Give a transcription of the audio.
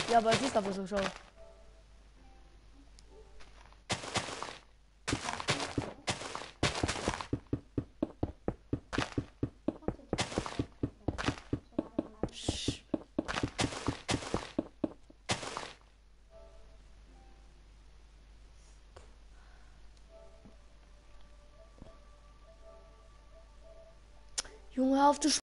Ja, aber es ist aber so, schau. Psch. Junge, hör auf, du